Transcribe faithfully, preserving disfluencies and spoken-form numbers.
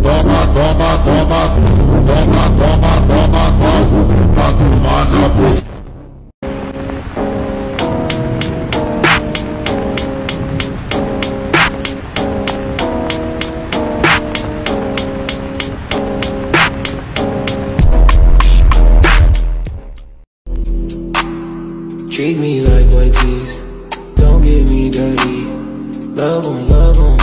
toma, toma, toma, toma, toma, toma, toma, pra tomar na buceta. Treat me like white teeth, don't get me dirty. Love on, love on.